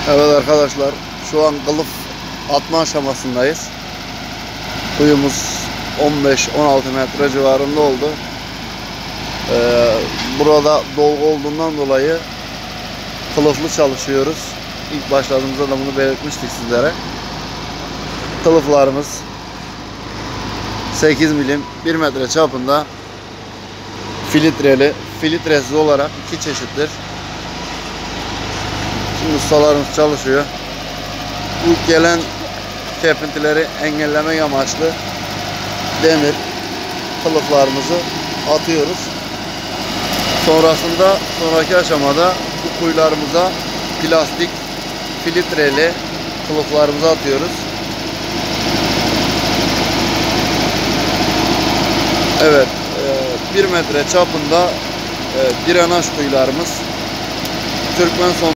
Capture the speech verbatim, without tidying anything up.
Evet arkadaşlar, şu an kılıf atma aşamasındayız. Kuyumuz on beş on altı metre civarında oldu. Ee, burada dolgu olduğundan dolayı kılıflı çalışıyoruz. İlk başladığımızda da bunu belirtmiştik sizlere. Kılıflarımız sekiz milim bir metre çapında, filtreli, filtresiz olarak iki çeşittir. Şimdi ustalarımız çalışıyor. Bu gelen kepintileri engellemek amaçlı demir kılıflarımızı atıyoruz. Sonrasında sonraki aşamada bu kuyularımıza plastik filtreli kılıflarımızı atıyoruz. Evet, bir metre çapında drenaj kuyularımız Türkmen son